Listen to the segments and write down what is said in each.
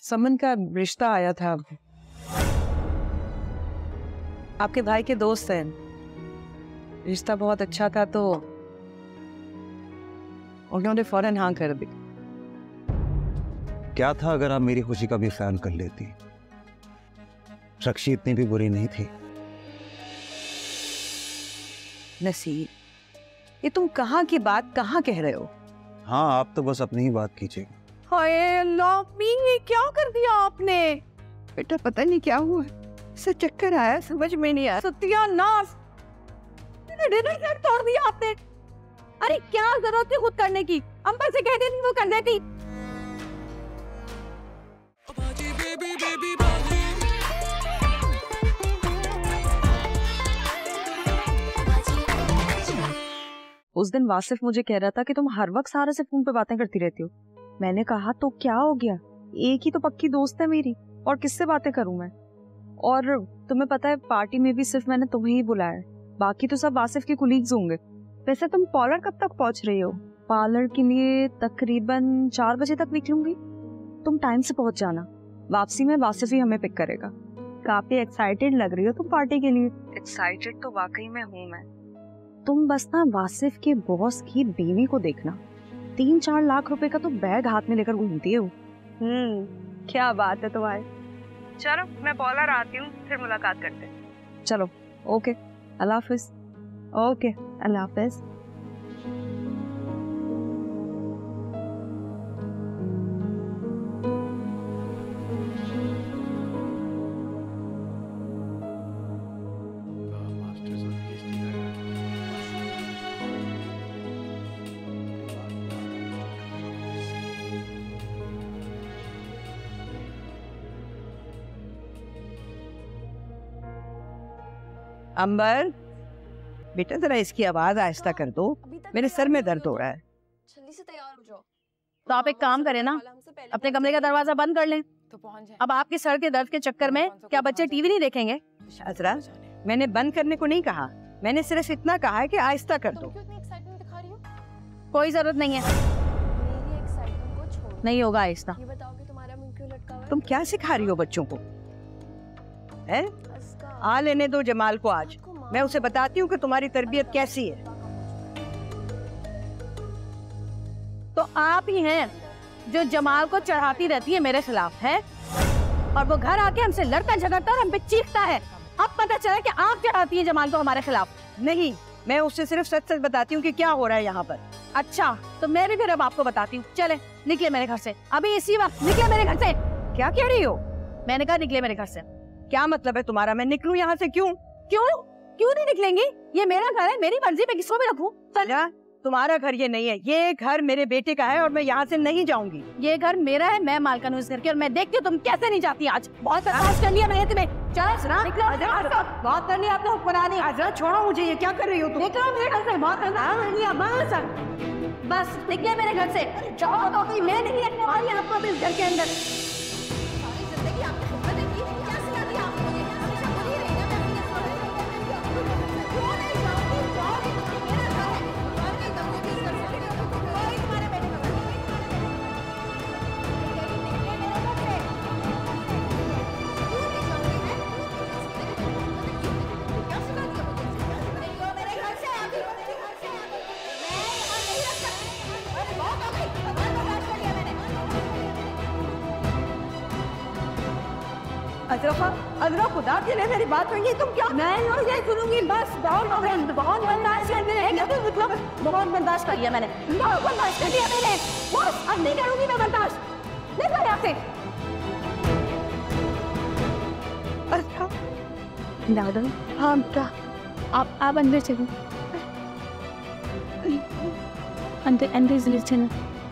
समन का रिश्ता आया था। आपके भाई के दोस्त हैं। रिश्ता बहुत अच्छा था तो उन्होंने फौरन हाँ कर दी। क्या था अगर आप मेरी खुशी का भी ख्याल कर लेती? रक्षी इतनी भी बुरी नहीं थी। नसीब, ये तुम कहाँ की बात कहाँ कह रहे हो? हाँ, आप तो बस अपनी ही बात कीजिए। हाय अल्लाह, ये क्या कर दिया आपने? बेटा पता नहीं क्या हुआ, ऐसा चक्कर आया, समझ में नहीं आया। सत्यानाश, डिनर सेट तोड़ दिया आपने। अरे क्या जरूरत थी खुद करने की? अम्मा से कह देती वो कर देती। उस दिन वासिफ मुझे कह रहा था कि तुम हर वक्त सारा से फोन पे बातें करती रहती हो। मैंने कहा तो क्या हो गया, एक ही तो पक्की दोस्त है मेरी, और किससे बातें करूं मैं? और तुम्हें पता है पार्टी में भी सिर्फ मैंने तुम्हें ही बुलाया है, बाकी तो सब वासिफ के कुलीग्स होंगे। वैसे तुम पार्लर कब तक पहुंच रही हो? पार्लर के लिए तकरीबन 4 बजे तक निकलूंगी। तुम टाइम से पहुंच जाना, वापसी में वासिफ ही हमें पिक करेगा। काफी एक्साइटेड लग रही हो तुम पार्टी के लिए। एक्साइटेड तो वाकई में हूँ मैं। तुम बस ना वासिफ के बॉस की बीवी को देखना, 3-4 लाख रुपए का तो बैग हाथ में लेकर घूमती है वो। क्या बात है तुम्हारी। चलो मैं पार्लर आती हूँ, फिर मुलाकात करते हैं। चलो ओके, अल्लाह हाफिज। ओके, अल्लाह हाफिज। अंबर, बेटा जरा इसकी आवाज आहिस्ता कर दो, मेरे सर में दर्द हो रहा है। जल्दी से तैयार हो जाओ। तो आप एक काम करें ना, अपने कमरे का दरवाजा बंद कर लें। अब आपके सर के दर्द के चक्कर में क्या बच्चे टीवी नहीं देखेंगे? अजरा, मैंने बंद करने को नहीं कहा, मैंने सिर्फ इतना कहा है कि आहिस्ता कर दो। कोई जरूरत नहीं है, नहीं होगा आहिस्ता। तुम क्या सिखा रही हो बच्चों को? है? आ लेने दो जमाल को, आज मैं उसे बताती हूँ कि तुम्हारी तरबियत कैसी है। तो आप ही हैं जो जमाल को चढ़ाती रहती है मेरे खिलाफ, है? और वो घर आके हमसे लड़ता झगड़ता और हम पे चीखता है। अब पता चला कि आप चढ़ाती हैं जमाल को हमारे खिलाफ। नहीं, मैं उससे सिर्फ सच सच बताती हूँ कि क्या हो रहा है यहाँ पर। अच्छा, तो मैं भी फिर अब आपको बताती हूँ। चले निकले मेरे घर से, अभी इसी वक्त निकले मेरे घर से। क्या कह रही हो? मैंने कहा निकले मेरे घर से। क्या मतलब है तुम्हारा? मैं निकलूं यहाँ से? क्यों क्यों क्यों नहीं निकलेंगी? ये मेरा घर है, मेरी मर्जी, मैं किसको भी रखूं। तुम्हारा घर ये नहीं है, ये घर मेरे बेटे का है और मैं यहाँ से नहीं जाऊंगी। ये घर मेरा है, मैं मालकिन हूँ इस घर की, और मैं देखती हूँ तुम कैसे नहीं जाती। आज बहुत बर्दाश्त कर लिया मैंने तुम्हें। चलो निकलो, बहुत कर लिया आपने हुक्मरानी। आजरा छोड़ो मुझे, ये क्या कर रही हो तुम? निकलो मेरे घर से, बहुत कर लिया बस निकले मेरे घर से। जाओ तो मैं नहीं रखने वाली आपको इस घर के अंदर। अजरा खुदा के लिए मेरी बात सुनिए। तुम क्या? मैं यही सुनूंगी बस। बहुत बर्दाश्त कर लिया, बहुत बर्दाश्त कर लिया मैंने, बहुत बर्दाश्त कर लिया मैंने। बस अब नहीं करूंगी मैं बर्दाश्त। निकलो यहाँ से। अच्छा दादा, हाँ बेटा, आप अंदर चलो, अंदर जरूर चलो।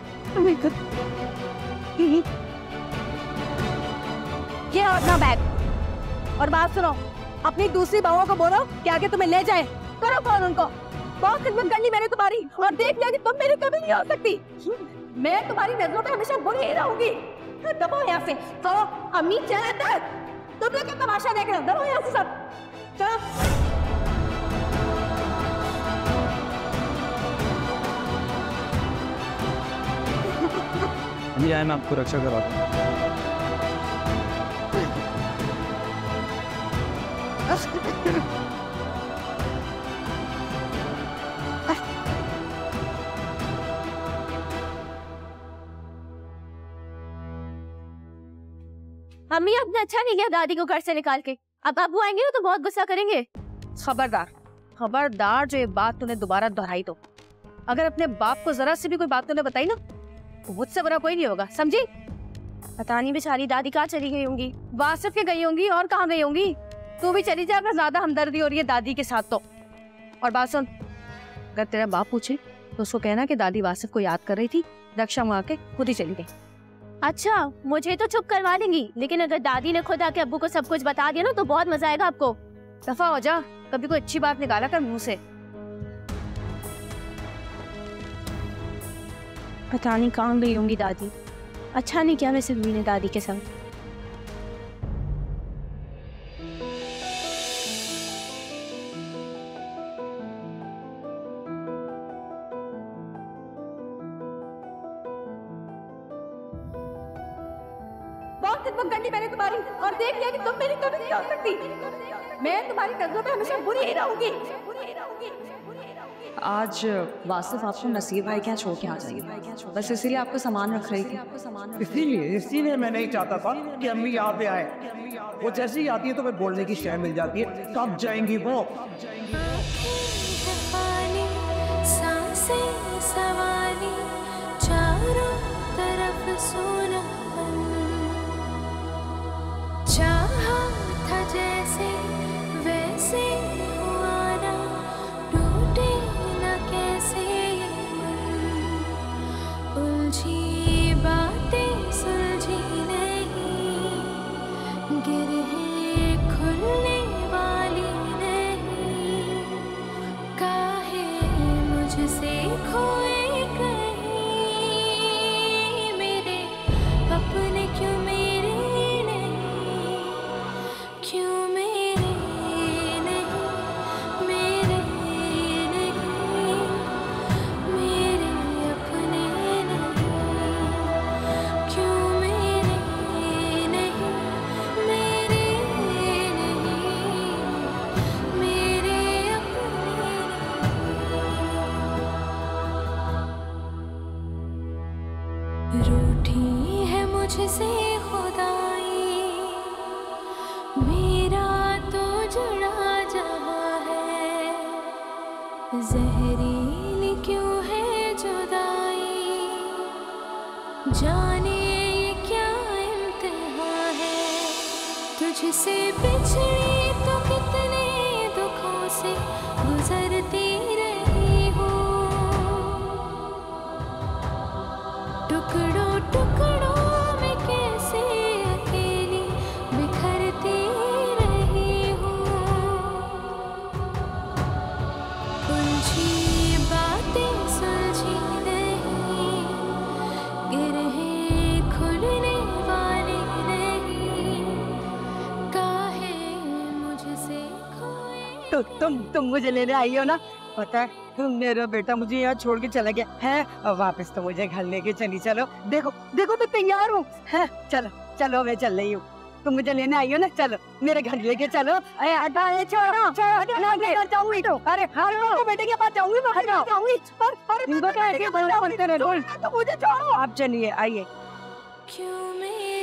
ये अपना बैग। और बात सुनो, अपनी दूसरी बहुओं को बोलो कि आगे तुम्हें ले जाए। करो फोन उनको। बहुत खिदमत कर ली मैंने तुम्हारी, और देख लिया कि तुम मेरी कभी नहीं हो सकती। मैं तुम्हारी नजरों पे हमेशा बुरी ही रहूंगी। दबो यहाँ से। तो अम्मी चले अंदर, तुम लोग क्या तमाशा देख रहे हो? दबो यहाँ से सब। चलो अभी आए, मैं आपको रक्षा करवाता हूँ। अम्मी आपने अच्छा नहीं किया दादी को घर से निकाल के। अब बाबू आएंगे ना तो बहुत गुस्सा करेंगे। खबरदार, खबरदार, जो ये बात तूने दोबारा दोहराई तो अगर अपने बाप को जरा सी भी कोई बात तूने बताई ना तो मुझसे बुरा कोई नहीं होगा, समझी? पता नहीं बेचारी दादी कहाँ चली गई होंगी। वासिफ के गई होंगी और कहाँ गई होंगी। तू भी चली जा अगर ज्यादा हमदर्दी हो रही है दादी के साथ तो। और बात सुन, अगर तेरा बाप पूछे तो उसको कहना कि दादी वासिफ को याद कर रही थी, रक्षा मंगा के खुद ही चली गई। अच्छा, मुझे तो चुप करवा देंगी, लेकिन अगर दादी ने खुद आके अब्बू को सब कुछ बता दिया ना तो बहुत मजा आएगा आपको। दफा हो जा, कभी कोई अच्छी बात निकाला कर मुंह से। पता नहीं कहाँ गई होंगी दादी। अच्छा नहीं किया वैसे मैंने दादी के संग। बहुत खिदमत करनी मैंने तुम्हारी और देख लिया कि तुम मेरी कभी नहीं हो सकती। मैं तुम्हारी नजरों में हमेशा बुरी ही रहूंगी। आज वासिफ आपको नसीब भाई क्या छोड़ के आ जाएगी, बस इसीलिए आपको सामान रख रही थी। इसीलिए मैं नहीं चाहता था कि अम्मी यहाँ पे आए। वो जैसे ही आती है तो मैं बोलने की शय मिल जाती है। कब जाएंगी वो? सांसें सवारी चारों तरफ सोना चाहा था जैसे वैसे हुआ ना, टूटे न कैसे ये मन, उलझी बातें सुलझी नहीं, गिरहें खुलने वाली नहीं, काहे मुझसे खोए कहीं, मेरे अपने क्यों मेरे नहीं, क्यों मेरे नहीं, मेरे नहीं, मेरे अपने नहीं, क्यों मेरे नहीं, मेरे नहीं, मेरे अपने नहीं। रूठी है मुझसे खुदाई, मेरा तो जुड़ा जहाँ है, जहरीली क्यों है जुदाई, जाने ये क्या इम्तिहान है, तुझसे बिछड़ी तो कितने दुखों से गुजरती रही हूँ, टुकड़ों टुकड़ों में कैसे अकेली बिखरती रही हूँ, उलझी बातें सुलझी नहीं, गिरहें खुलने वाली नहीं, काहे मुझसे खोए। तो तुम मुझे लेने आई हो ना? पता है मेरा बेटा मुझे यहाँ छोड़ के चला गया है, और वापस तो मुझे घर लेके चली चलो। देखो देखो मैं तैयार हूँ, है चलो चलो मैं चल रही हूँ। तुम मुझे लेने आई हो ना, चलो मेरे घर लेके चलो। अरे हटा ये छोड़ो छोड़ो, ना लेकर जाऊंगी तो। अरे हाँ बेटे के पास जाऊंगी, मैं जाऊंगी पर इनको क्या है कि बंदा बनते रहे रोल, तो मुझे छोड़ो। आप चलिए आइए। क्यों मेरे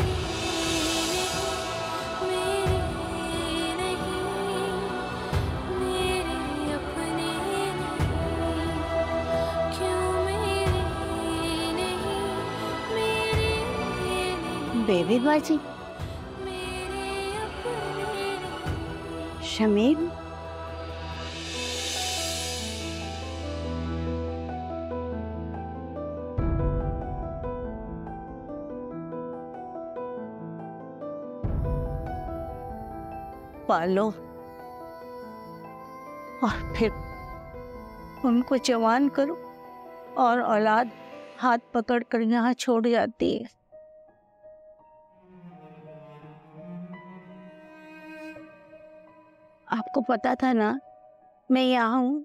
नहीं, मेरे नहीं, मेरे अपने नहीं, क्यों मेरे नहीं, मेरे नहीं, बेबी बाजी मेरे अपने नहीं। शमीम, पालो और फिर उनको जवान करो, और औलाद हाथ पकड़ कर यहाँ छोड़ जाती है। आपको पता था ना मैं यहाँ हूँ?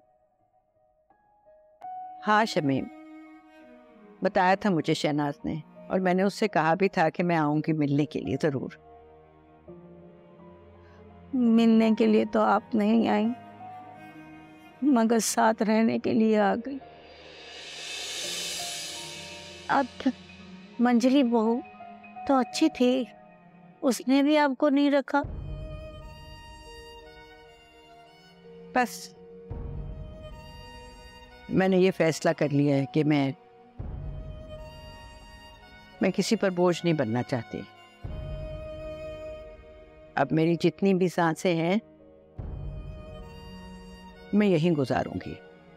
हाँ शमीम, बताया था मुझे शहनाज ने, और मैंने उससे कहा भी था कि मैं आऊंगी मिलने के लिए जरूर। मिलने के लिए तो आप नहीं आई, मगर साथ रहने के लिए आ गई। अब मंजली बहू तो अच्छी थी, उसने भी आपको नहीं रखा। बस मैंने ये फैसला कर लिया है कि मैं किसी पर बोझ नहीं बनना चाहती। अब मेरी जितनी भी सांसें हैं मैं यहीं गुजारूंगी।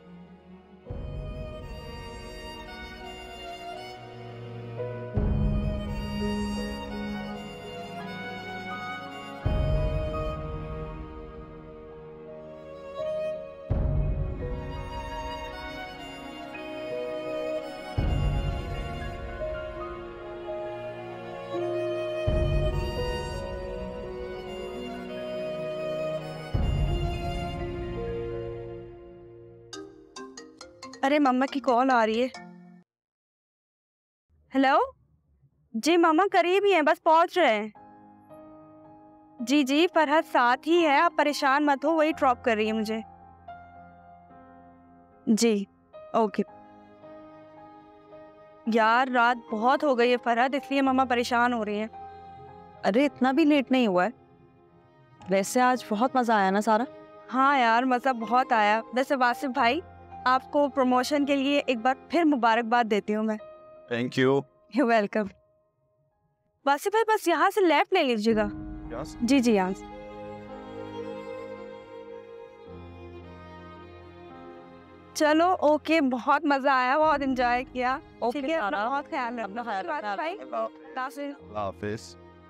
अरे मम्मा की कॉल आ रही है। हेलो जी मामा, करीब ही हैं, बस पहुंच रहे हैं। जी जी, फरहत साथ ही है, आप परेशान मत हो, वही ड्रॉप कर रही है मुझे। जी ओके। यार रात बहुत हो गई है फरहत, इसलिए मम्मा परेशान हो रही है। अरे इतना भी लेट नहीं हुआ है। वैसे आज बहुत मजा आया ना सारा? हाँ यार मजा बहुत आया। वैसे वासिफ भाई, आपको प्रमोशन के लिए एक बार फिर मुबारकबाद देती हूँ मैं। Thank you. You welcome. Wasif भाई बस यहाँ से लेफ्ट ले लीजिएगा। जी जी यहाँ से। चलो ओके, बहुत मजा आया, बहुत एंजॉय किया। ठीक है, अपना बहुत ख्याल रखना भाई। हाफिज।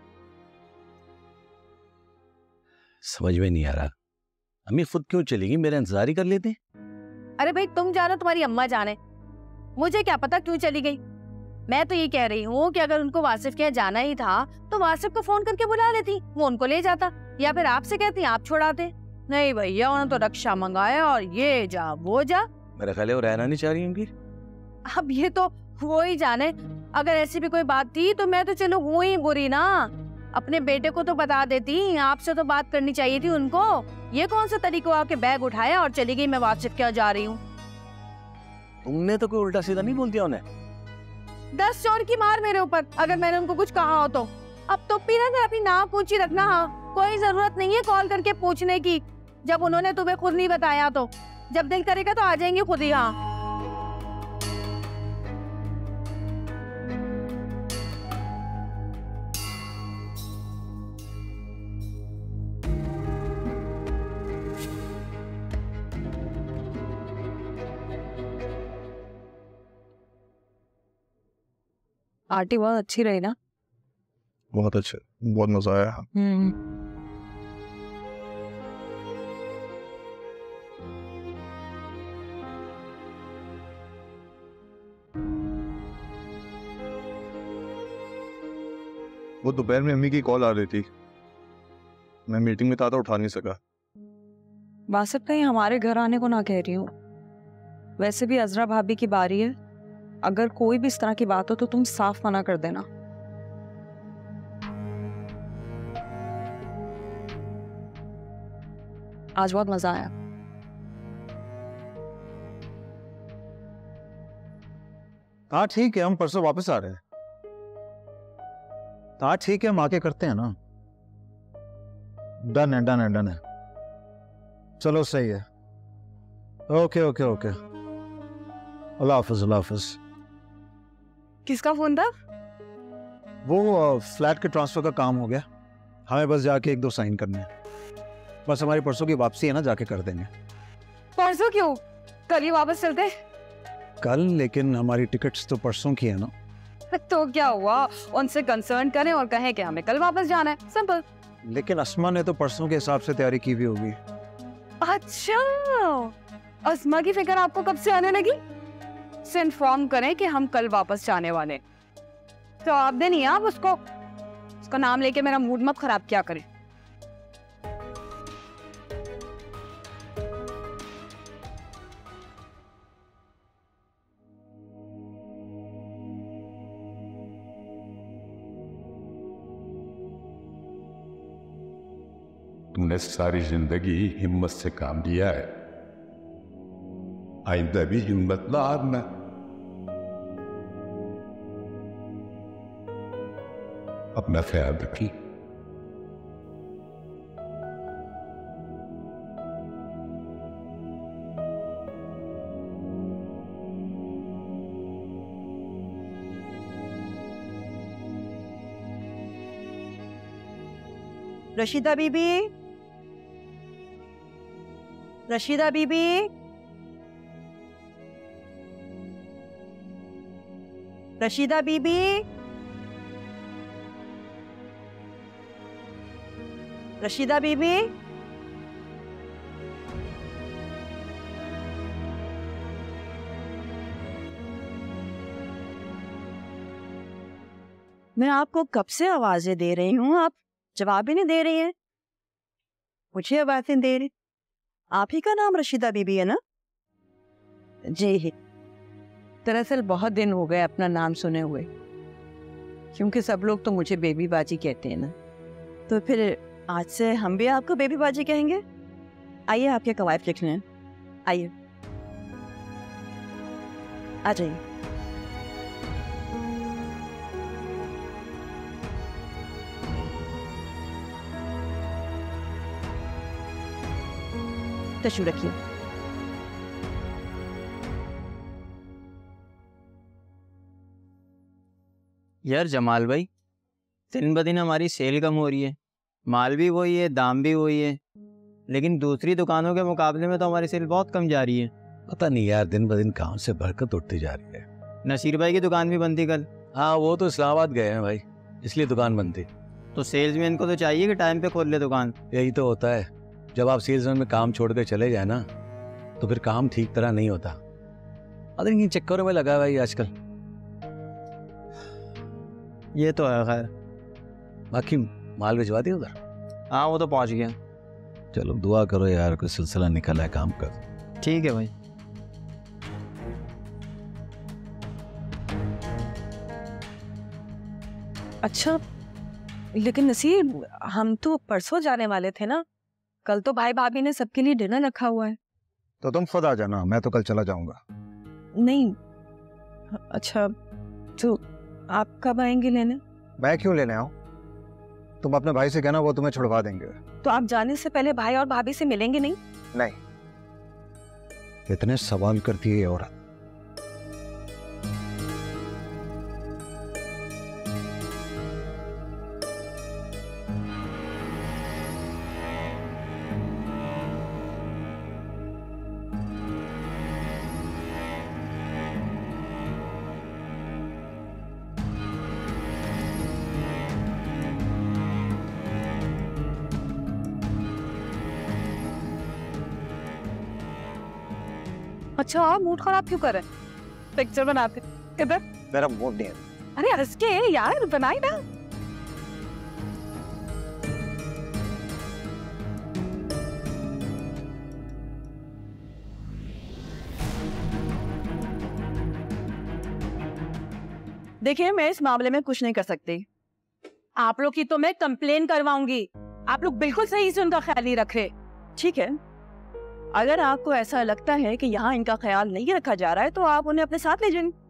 समझ में नहीं आ रहा, अम्मी खुद क्यों चलेगी, मेरा इंतजार ही कर लेते। अरे भाई तुम जानो, तुम्हारी अम्मा जाने, मुझे क्या पता क्यों चली गई। मैं तो ये कह रही हूँ कि अगर उनको वासिफ के यहाँ जाना ही था तो वासिफ को फोन करके बुला लेती, वो उनको ले जाता, या फिर आपसे कहती आप छोड़ाते। नहीं भैया, उन्होंने तो रक्षा मंगाया और ये जा वो जा। मेरा ख्याल है वो रहना नहीं चाह रही होंगी। अब ये तो वो ही जाने, अगर ऐसी भी कोई बात थी तो मैं तो चलो हूँ ही बुरी ना, अपने बेटे को तो बता देती, आपसे तो बात करनी चाहिए थी उनको। ये कौन सा तरीका, आपके बैग उठाया और चली गई, मैं वासिफ क्या जा रही हूँ। तुमने तो कोई उल्टा सीधा नहीं बोल दिया उन्हें? 10 चोर की मार मेरे ऊपर, अगर मैंने उनको कुछ कहा हो तो। अब तो पीना कर अपनी नाम पूछी रखना। हाँ, कोई जरूरत नहीं है कॉल करके पूछने की, जब उन्होंने तुम्हें खुद नहीं बताया तो। जब दिल करेगा तो आ जाएंगे खुद ही। हाँ आरती बहुत अच्छी रही ना? बहुत अच्छे, बहुत मजा आया। वो दोपहर में अम्मी की कॉल आ रही थी, मैं मीटिंग में था तो उठा नहीं सका। वासिफ कहीं हमारे घर आने को ना कह रही हूँ। वैसे भी अजरा भाभी की बारी है, अगर कोई भी इस तरह की बात हो तो तुम साफ मना कर देना। आज बहुत मजा आया। हाँ ठीक है, हम परसों वापस आ रहे हैं। हाँ ठीक है, हम आके करते हैं ना। डन है, डन है, डन है। चलो सही है। ओके ओके ओके, अल्लाह हाफिज, अल्लाह हाफिज। किसका फोन था? वो फ्लैट के ट्रांसफर का काम हो गया, हमें बस जाके 1-2 साइन करने हैं। बस हमारी परसों की वापसी है ना, जाके कर देंगे। परसों क्यों? कल ही वापस चलते। कल? लेकिन हमारी टिकट्स तो परसों की है ना। तो क्या हुआ, उनसे कंसर्न करें और कहें कि हमें कल वापस जाना है, सिंपल। लेकिन अस्मा ने तो परसों के हिसाब से तैयारी की हुई होगी। अच्छा, अस्मा की फिक्र आपको कब से आने लगी? से इन्फॉर्म करें कि हम कल वापस जाने वाले। तो आप दे नहीं, आप उसको, उसका नाम लेके मेरा मूड मत खराब किया करें। तुमने सारी जिंदगी हिम्मत से काम लिया है, आइंदा भी हिम्मत ना हारना। अपना ख्याल रखिए। रशीदा बीबी, रशीदा बीबी, रशीदा बीबी, रशीदा बीबी, मैं आपको कब से आवाजें दे रही हूँ, आप जवाब ही नहीं दे रही हैं। मुझे आवाजें दे रही। आप ही का नाम रशीदा बीबी है ना? जी, दरअसल बहुत दिन हो गए अपना नाम सुने हुए, क्योंकि सब लोग तो मुझे बेबी बाजी कहते हैं ना। तो फिर आज से हम भी आपको बेबी बाजी कहेंगे। आइए आपके कवायद लिखने हैं, आइए आ जाइए। तशु रखिए। यार जमाल भाई, दिन ब दिन हमारी सेल कम हो रही है, माल भी वही है, दाम भी वही है, लेकिन दूसरी दुकानों के मुकाबले में तो हमारी सेल बहुत कम जा रही है। पता नहीं यार, दिन ब दिन काम से बरकत उठती जा रही है। नसीर भाई की दुकान भी बंद थी कल। हाँ, वो तो इस्लामाबाद गए हैं भाई, इसलिए दुकान बंद थी। तो सेल्समैन को तो चाहिए कि टाइम पे खोल ले दुकान। यही तो होता है, जब आप सेल्समैन में काम छोड़ कर चले जाए ना, तो फिर काम ठीक तरह नहीं होता। अरे इन चक्करों में लगा है भाई आजकल। ये तो है। खैर, बाकी माल भिजवा दिया उधर? हाँ, वो तो पहुंच गया। चलो दुआ करो यार, कोई सिलसिला निकला है काम का। ठीक है भाई। अच्छा, लेकिन नसीर, हम तो परसों जाने वाले थे ना। कल तो भाई भाभी ने सबके लिए डिनर रखा हुआ है। तो तुम खुद आ जाना, मैं तो कल चला जाऊंगा। नहीं, अच्छा तो आप कब आएंगे लेने? मैं क्यों लेने आऊं? तुम अपने भाई से कहना, वो तुम्हें छुड़वा देंगे। तो आप जाने से पहले भाई और भाभी से मिलेंगे नहीं? नहीं। इतने सवाल करती है ये औरत। अच्छा, आप मूड खराब क्यों कर रहे हैं? पिक्चर बनाते किधर? मेरा मूड नहीं है। अरे हंस के यार बनाई ना। देखिए, मैं इस मामले में कुछ नहीं कर सकती। आप लोग की तो मैं कंप्लेन करवाऊंगी। आप लोग बिल्कुल सही से उनका ख्याल नहीं रख रहे। ठीक है, अगर आपको ऐसा लगता है कि यहाँ इनका ख्याल नहीं रखा जा रहा है, तो आप उन्हें अपने साथ ले जाएं।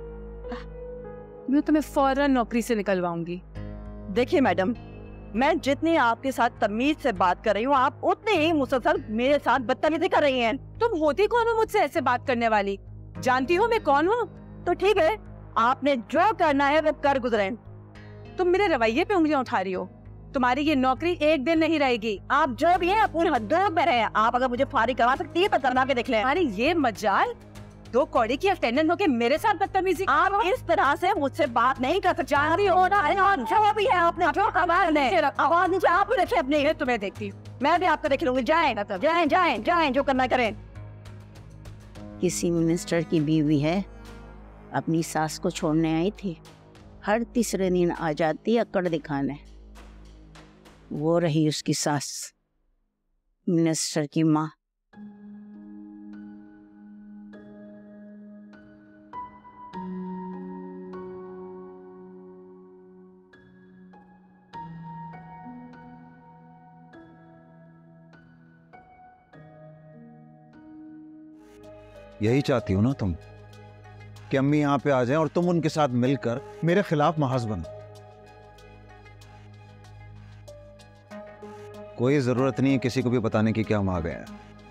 मैं तुम्हें फौरन नौकरी से निकलवाऊंगी। देखिए मैडम, मैं जितनी आपके साथ तमीज से बात कर रही हूँ, आप उतने ही मुसलसल मेरे साथ बदतमीजी कर रही हैं। तुम होती कौन हो मुझसे ऐसे बात करने वाली? जानती हो मैं कौन हूँ? तो ठीक है, आपने जो करना है वो कर गुजरे। तुम मेरे रवैये पे उंगलियां उठा रही हो। तुम्हारी ये नौकरी एक दिन नहीं रहेगी। आप जो भी हैं अपनी हदों में रहें। आप अगर मुझे फारिग करवा सकती है तो करवा के देख लें। अरे ये मजाल, 2 कौड़ी की अटेंडेंट होके मेरे साथ बदतमीजी। आप इस तरह से मुझसे बात नहीं कर सकते। जा रही हो ना, जो भी है आपने जो करवाया है, आवाज नीचे आप रखे अपनी। मैं तुम्हें देखती हूँ। मैं भी आपको देख लूंगी। जाएं जाएं जाएं जाएं, जो करना करें। किसी मिनिस्टर की बीवी है, अपनी सास को छोड़ने आई थी। हर तीसरे दिन आ जाती अकड़ दिखाने। वो रही उसकी सास, मिनिस्टर की माँ। यही चाहती हो ना तुम कि अम्मी यहाँ पे आ जाएं और तुम उनके साथ मिलकर मेरे खिलाफ महाज बनो। कोई जरूरत नहीं है किसी को भी बताने की कि हम आ गए हैं।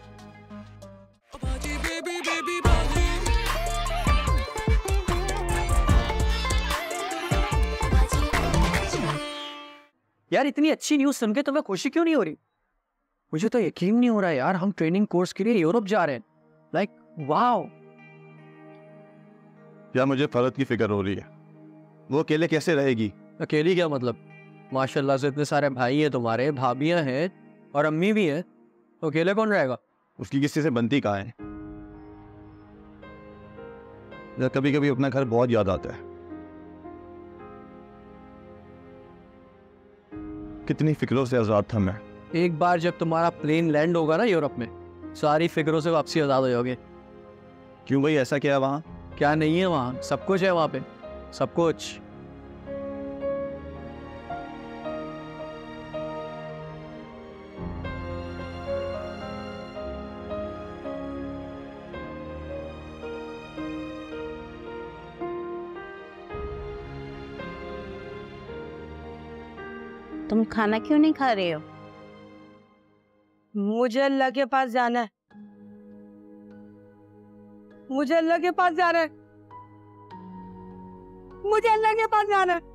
यार इतनी अच्छी न्यूज़ सुन के तुम्हें खुशी क्यों नहीं हो रही? मुझे तो यकीन नहीं हो रहा है यार, हम ट्रेनिंग कोर्स के लिए यूरोप जा रहे हैं। Like wow. यार मुझे फरत की फिक्र हो रही है, वो अकेले कैसे रहेगी? अकेली क्या मतलब? माशाल्लाह से इतने सारे भाई हैं तुम्हारे, भाभियां हैं और अम्मी भी हैं, तो अकेले कौन रहेगा? उसकी किसी से बनती कहाँ है? कभी कभी अपना घर बहुत याद आता है। कितनी फिक्रों से आजाद था मैं। एक बार जब तुम्हारा प्लेन लैंड होगा ना यूरोप में, सारी फिक्रों से वापसी आजाद हो जाओगे। क्यों भाई, ऐसा क्या है वहाँ? क्या नहीं है वहाँ? सब कुछ है वहाँ पे, सब कुछ। तुम खाना क्यों नहीं खा रहे हो? मुझे अल्लाह के पास जाना है, मुझे अल्लाह के पास जाना है, मुझे अल्लाह के पास जाना है,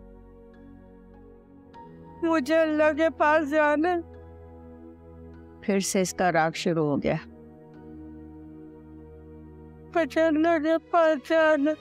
मुझे अल्लाह के पास जाना है। फिर से इसका राग शुरू हो गया। मुझे अल्लाह के पास जाना।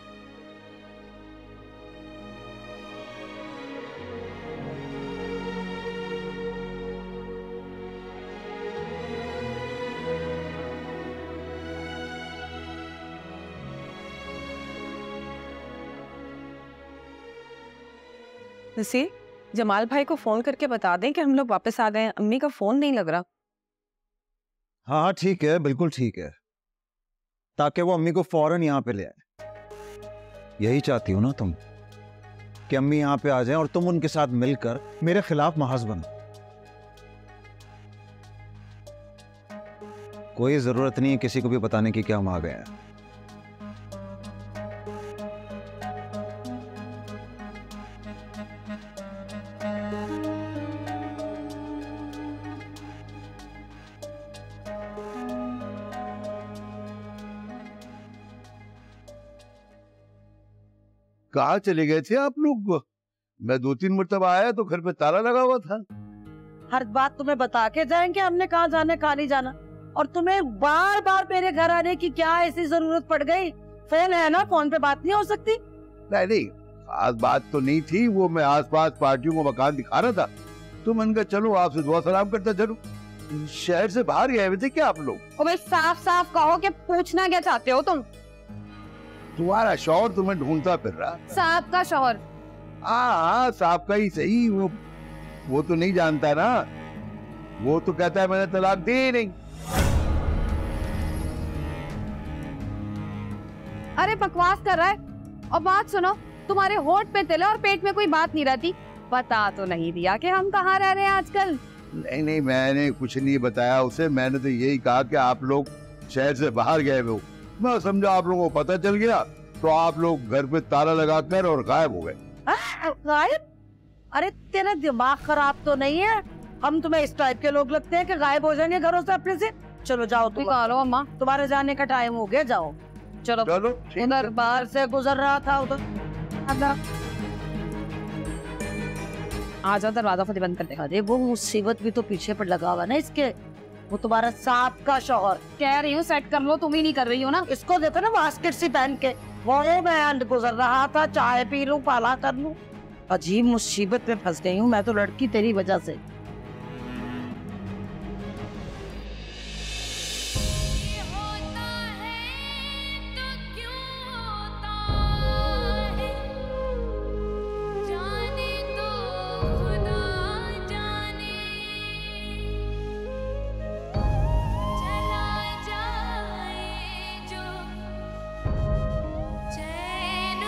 नसीर, जमाल भाई को फोन करके बता दें कि हम लोग वापस आ गए हैं। अम्मी का फोन नहीं लग रहा। हाँ हाँ ठीक है, बिल्कुल ठीक है, ताकि वो अम्मी को फौरन यहाँ पे ले आए। यही चाहती हो ना तुम कि अम्मी यहाँ पे आ जाएं और तुम उनके साथ मिलकर मेरे खिलाफ महाज बनो। कोई जरूरत नहीं है किसी को भी बताने की कि हम आ गए हैं। कहाँ चले गए थे आप लोग? मैं 2-3 मरतबा आया तो घर पे ताला लगा हुआ था। हर बात तुम्हें बता के जाएंगे हमने कहाँ जाना कहाँ नहीं जाना, और तुम्हें बार बार मेरे घर आने की क्या ऐसी जरूरत पड़ गई? फोन है ना, फोन पे बात नहीं हो सकती? नहीं खास बात तो नहीं थी, वो मैं आसपास पार्टियों को मकान दिखा रहा था तो मैंने कहा चलो आपसे दुआ सलाम करता चलो। शहर से बाहर गए हुए थे क्या आप लोग? साफ साफ कहो कि पूछना क्या चाहते हो तुम? तुम्हारा शौहर तुम्हें ढूंढता फिर रहा। साहब का शौहर? हाँ साहब का ही सही, वो तो नहीं जानता ना, वो तो कहता है मैंने तलाक दी नहीं। अरे बकवास कर रहा है। और बात सुनो, तुम्हारे होठ पे तिल है और पेट में कोई बात नहीं रहती। बता तो नहीं दिया कि हम कहाँ रह रहे हैं आजकल? नहीं मैंने कुछ नहीं बताया उसे, मैंने तो यही कहा कि आप लोग शहर से बाहर गए हो। मैं समझा आप लोगों को पता चल गया तो आप लोग घर पे ताला लगाकर और गायब हो गए। गायब? अरे तेरा दिमाग खराब तो नहीं है? हम तुम्हें इस टाइप के लोग लगते हैं कि गायब हो जाएंगे घरों से अपने से? चलो जाओ तुम। निकालो अम्मा, तुम्हारे जाने का टाइम हो गया, जाओ चलो। उधर बाहर से गुजर रहा था उधर। आ जाओ, दरवाजा खुद बंद कर दे। अरे वो मुसीबत भी तो पीछे पर लगा हुआ ना इसके, वो तुम्हारा साहब का शौहर। कह रही हूँ सेट कर लो, तुम ही नहीं कर रही हो ना। इसको देखो ना बास्केट सी पहन के, वो मैं गुजर रहा था, चाय पी लूं पाला कर लूं। अजीब मुसीबत में फंस गई हूँ मैं तो लड़की, तेरी वजह से।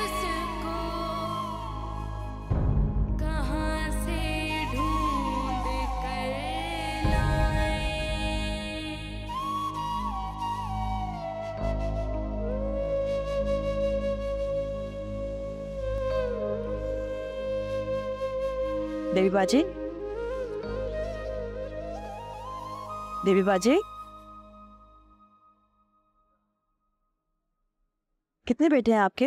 कहाँ से ढूंढ देवी बाजी, देवी बाजी, कितने बेटे हैं आपके?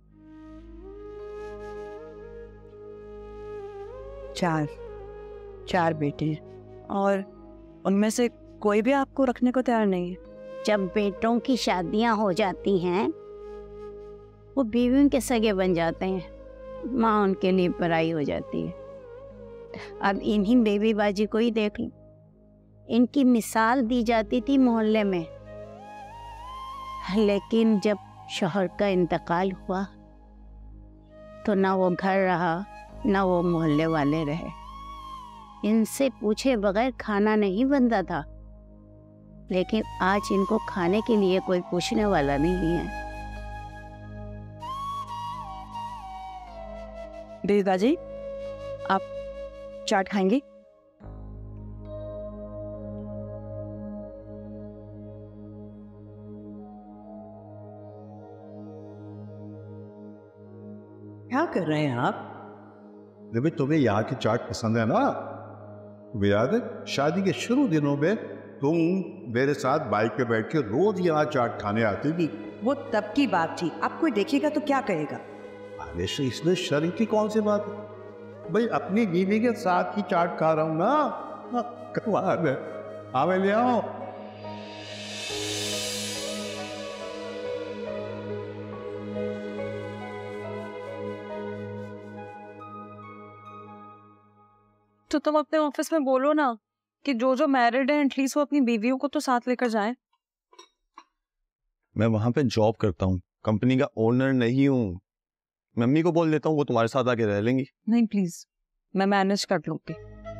4 बेटे हैं। और उनमें से कोई भी आपको रखने को तैयार नहीं है? जब बेटों की शादियां हो जाती हैं वो बीवियों के सगे बन जाते हैं, माँ उनके लिए पराई हो जाती है। अब इन्हीं बेबी बाजी को ही देख लो, इनकी मिसाल दी जाती थी मोहल्ले में, लेकिन जब शौहर का इंतकाल हुआ तो ना वो घर रहा ना वो मोहल्ले वाले रहे। इनसे पूछे बगैर खाना नहीं बनता था, लेकिन आज इनको खाने के लिए कोई पूछने वाला नहीं है। देवी बाजी, आप चाट खाएंगी? क्या कर रहे हैं आप? देवी, तुम्हें यहाँ की चाट पसंद है ना? तुम्हें याद है शादी के शुरू दिनों में तुम मेरे साथ बाइक पे बैठ के रोज यहाँ चाट खाने आती थी। वो तब की बात थी, अब कोई देखेगा तो क्या कहेगा? अरे इसमें शर्म की कौन सी बात है भाई, अपनी बीवी के साथ ही चाट खा रहा हूँ ना। कमाल है। आवे ले आओ। तो तुम अपने ऑफिस में बोलो ना कि जो जो मैरिड है एटलीस्ट वो अपनी बीवियों को तो साथ लेकर जाएं। मैं वहां पे जॉब करता हूँ, कंपनी का ओनर नहीं हूँ। मम्मी को बोल देता हूँ, वो तुम्हारे साथ आके रह लेंगी। नहीं प्लीज, मैं मैनेज कर लूंगी।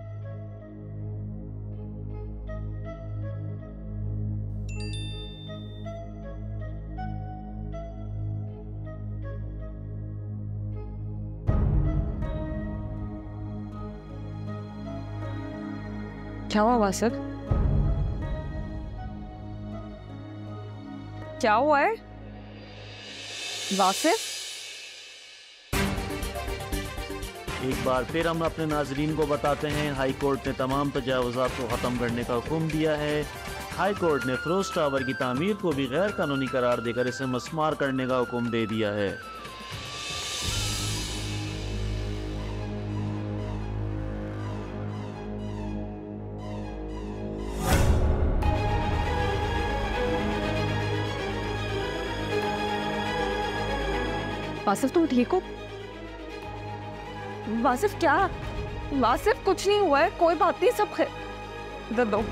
क्या हुआ वासिफ? क्या हुआ है वासिफ? एक बार फिर हम अपने नाजरीन को बताते हैं, हाई कोर्ट ने तमाम तजावुज़ात को ख़त्म करने का हुक्म दिया है। हाई कोर्ट ने फिरोज टावर की तामीर को भी गैर कानूनी करार देकर इसे मस्मार करने का हुक्म दे दिया है। वासिफ तुम ठीक हो? वासिफ क्या? वासिफ कुछ नहीं हुआ है, कोई बात नहीं, सब इधर दो।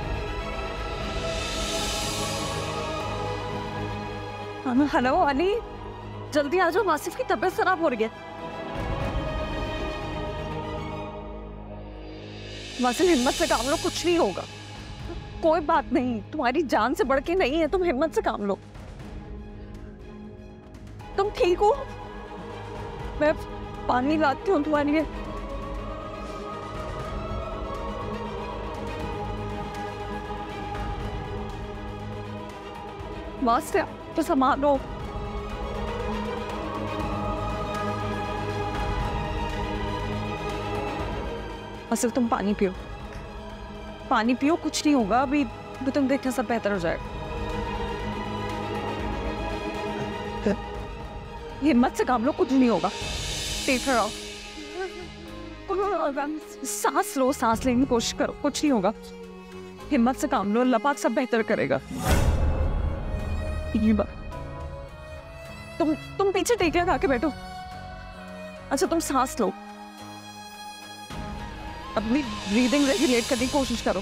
हेलो अली, जल्दी आ जाओ, वासिफ की तबीयत खराब हो रही है। वासिफ हिम्मत से काम लो, कुछ नहीं होगा, कोई बात नहीं, तुम्हारी जान से बढ़ के नहीं है, तुम हिम्मत से काम लो। तुम ठीक हो? मैं पानी लाती हूँ तुम्हारे लिए। वास्ते तो संभालो। असल तुम पानी पियो, पानी पियो, कुछ नहीं होगा, अभी तुम देखना सब बेहतर हो जाएगा। हिम्मत से काम लो, कुछ नहीं होगा। सांस लो, सांस लेने की कोशिश करो, कुछ नहीं होगा। हिम्मत से काम लो, अल्लाह पाक सब बेहतर करेगा। तुम पीछे टेकिया खा के बैठो। अच्छा तुम सांस लो, अपनी ब्रीदिंग रेगुलेट करने की कोशिश करो।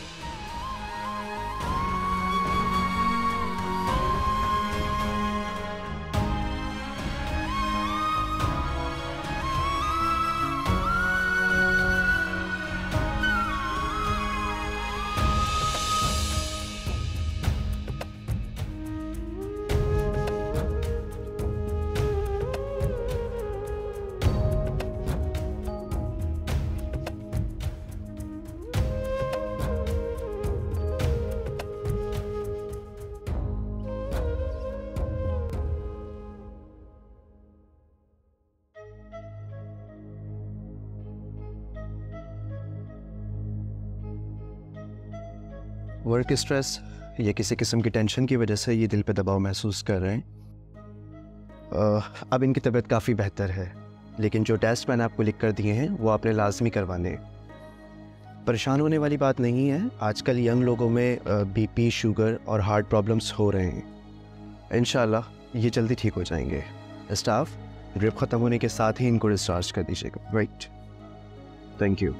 वर्क स्ट्रेस या किसी किस्म की टेंशन की वजह से ये दिल पे दबाव महसूस कर रहे हैं। अब इनकी तबीयत काफ़ी बेहतर है, लेकिन जो टेस्ट मैंने आपको लिख कर दिए हैं वो आपने लाजमी करवाने हैं। परेशान होने वाली बात नहीं है, आजकल यंग लोगों में बीपी, शुगर और हार्ट प्रॉब्लम्स हो रहे हैं। इंशाल्लाह ये जल्दी ठीक हो जाएंगे। स्टाफ, ड्रिप ख़त्म होने के साथ ही इनको डिस्चार्ज कर दीजिएगा। Right, thank you.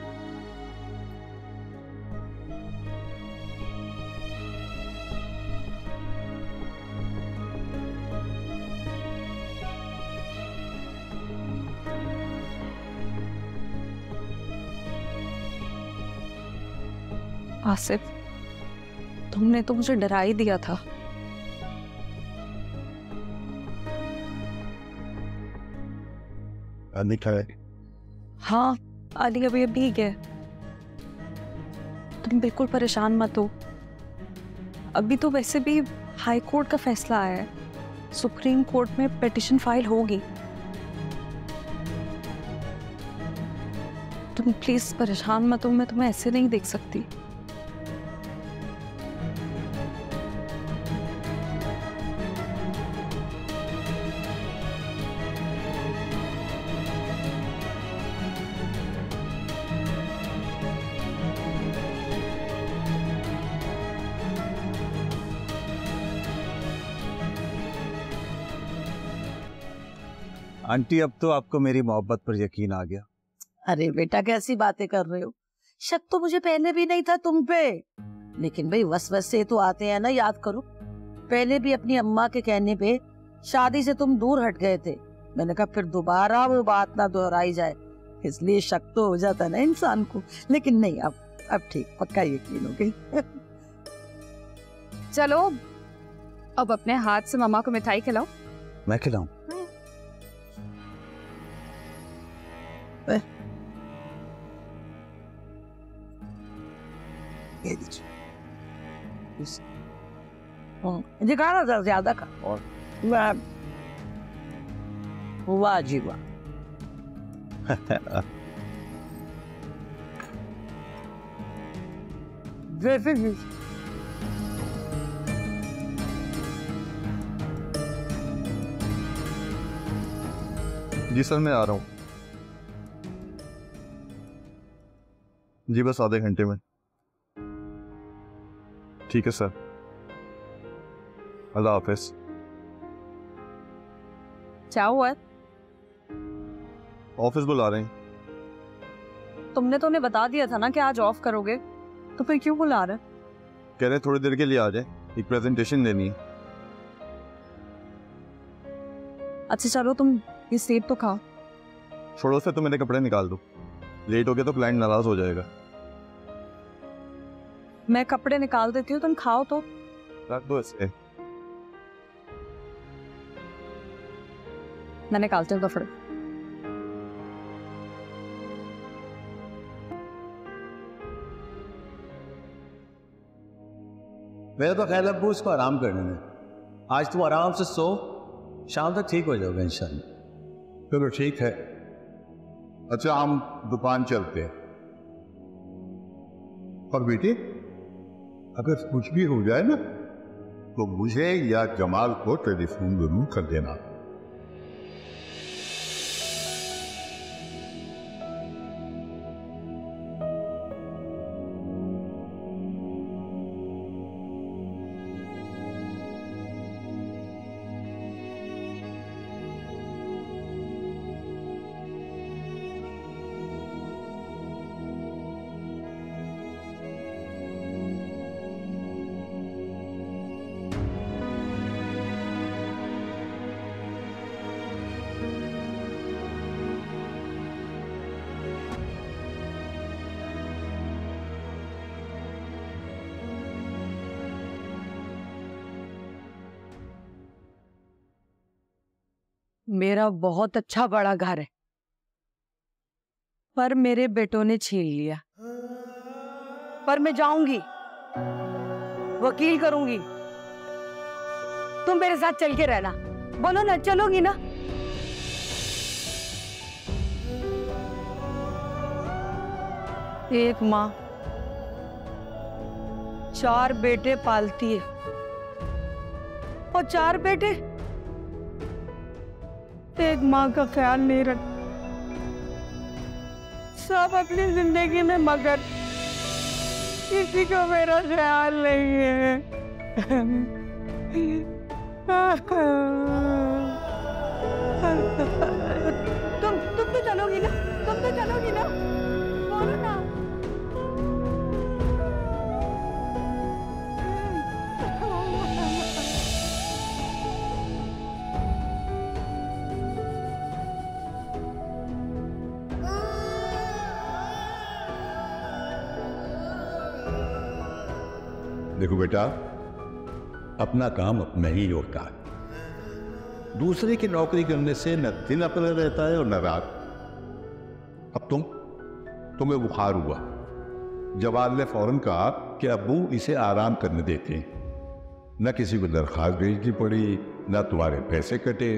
आसिफ, तुमने तो मुझे डरा ही दिया था। हाँ, अली अभी भीग है। तुम बिल्कुल परेशान मत हो। अभी तो वैसे भी हाई कोर्ट का फैसला आया है, सुप्रीम कोर्ट में पिटीशन फाइल होगी। तुम प्लीज परेशान मत हो, मैं तुम्हें ऐसे नहीं देख सकती। आंटी, अब तो आपको मेरी मोहब्बत पर यकीन आ गया। अरे बेटा, कैसी बातें कर रहे हो? शक तो मुझे पहले भी नहीं था तुम पे, लेकिन भाई वसवसे तो आते हैं ना। याद करो, पहले भी अपनी अम्मा के कहने पे शादी से तुम दूर हट गए थे। मैंने कहा फिर दोबारा वो बात ना दोहराई जाए, इसलिए शक तो हो जाता ना इंसान को। लेकिन नहीं, अब ठीक, पक्का यकीन हो गई। चलो अब अपने हाथ से मम्मा को मिठाई खिलाओ। मैं खिलाऊं? ये खाना था ज्यादा का। और वाह जी वाह। जैसे जी सर, मैं आ रहा हूँ। जी बस आधे घंटे में। ठीक है सर, अल्लाह हाफिज। क्या हुआ? ऑफिस बुला रहे हैं। तुमने तो उन्हें बता दिया था ना कि आज ऑफ करोगे, तो फिर क्यों बुला रहे? कह रहे थोड़ी देर के लिए आ जाए, एक प्रेजेंटेशन देनी है। अच्छा चलो, तुम ये सेब तो खाओ। छोड़ो से, तो मेरे कपड़े निकाल दो, लेट हो गया तो क्लाइंट नाराज हो जाएगा। मैं कपड़े निकाल देती हूँ, तुम खाओ तो। रख दो इसे। मैं निकालती हूँ कपड़े। मेरा तो ख्याल है उसको आराम करने में। आज तुम आराम से सो, शाम तक ठीक हो जाओगे इंशाल्लाह। चलो ठीक है। अच्छा, हम दुकान चलते हैं। और बेटे, अगर कुछ भी हो जाए ना तो मुझे या जमाल को टेलीफोन जरूर कर देना। मेरा बहुत अच्छा बड़ा घर है, पर मेरे बेटों ने छीन लिया। पर मैं जाऊंगी, वकील करूंगी। तुम मेरे साथ चल के रहना। बोलो ना, चलोगी ना? एक माँ 4 बेटे पालती है और 4 बेटे एक माँ का ख्याल नहीं रख, सब अपनी जिंदगी में मगर, किसी को मेरा ख्याल नहीं है। तुम तो चलोगी ना, तुम तो चलोगी ना, बोलो ना। देखो बेटा, अपना काम अपना ही होता है। दूसरे की नौकरी करने से न दिन अपना रहता है और न रात। अब तुम्हें बुखार हुआ, जवान ने फौरन कहा कि अब्बू इसे आराम करने देते हैं। न किसी को दरखास्त भेजनी पड़ी, न तुम्हारे पैसे कटे।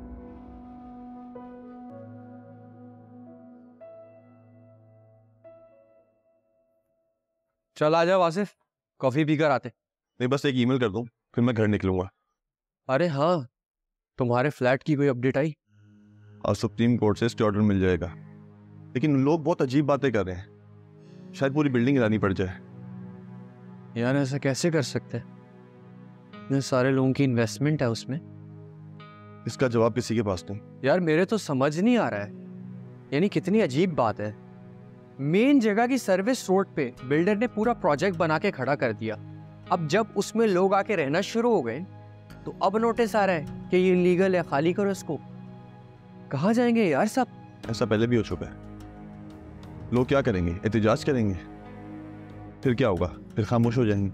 चल आ जाओ आसिफ, कॉफी पीकर आते। नहीं, बस एक ईमेल कर दूं, फिर मैं घर निकलूंगा। अरे हाँ, तुम्हारे फ्लैट की कोई अपडेट आई? और सुप्रीम कोर्ट से स्टे ऑर्डर मिल जाएगा, लेकिन लोग बहुत अजीब बातें कर रहे हैं, शायद पूरी बिल्डिंग हिलानी पड़ जाए। यार ऐसा कैसे कर सकते हैं? इतने सारे लोगों की इन्वेस्टमेंट है उसमें। इसका जवाब किसी के पास नहीं। यार मेरे तो समझ नहीं आ रहा है, यानी कितनी अजीब बात है। मेन जगह की सर्विस रोड पे बिल्डर ने पूरा प्रोजेक्ट बना के खड़ा कर दिया। अब जब उसमें लोग आके रहना शुरू हो गए तो अब नोटिस आ रहा है कि ये इलीगल है, खाली करो इसको। कहाँ जाएंगे यार सब? ऐसा पहले भी हो चुका है। लोग क्या करेंगे? एहतजाज करेंगे, फिर क्या होगा? फिर खामोश हो जाएंगे।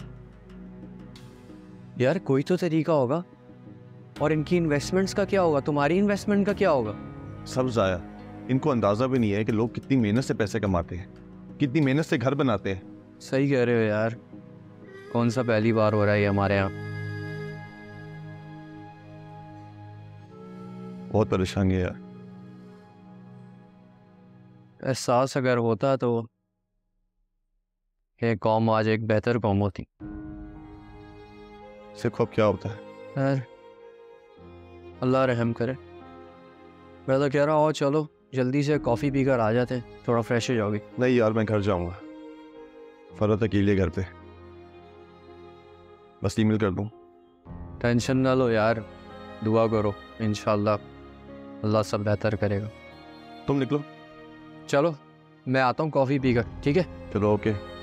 यार कोई तो तरीका होगा। और इनकी इन्वेस्टमेंट्स का क्या होगा? तुम्हारी इन्वेस्टमेंट का क्या होगा? सब जाया। इनको अंदाजा भी नहीं है कि लोग कितनी मेहनत से पैसे कमाते हैं, कितनी मेहनत से घर बनाते हैं। सही कह रहे हो यार, कौन सा पहली बार हो रहा है ये हमारे यहाँ। बहुत परेशानी है यार। एहसास अगर होता तो ये कौम आज एक बेहतर कौम होती। सिर्फ अब क्या होता है यार, अल्लाह रहम करे। मैं तो कह रहा हूँ चलो जल्दी से कॉफ़ी पीकर आ जाते, थोड़ा फ्रेश हो जाओगे। नहीं यार, मैं घर जाऊंगा। फरत अकेले घर पे, बस ईमेल कर दूं। टेंशन ना लो यार, दुआ करो, इंशाल्लाह अल्लाह सब बेहतर करेगा। तुम निकलो। चलो मैं आता हूँ कॉफ़ी पीकर, ठीक है? चलो ओके।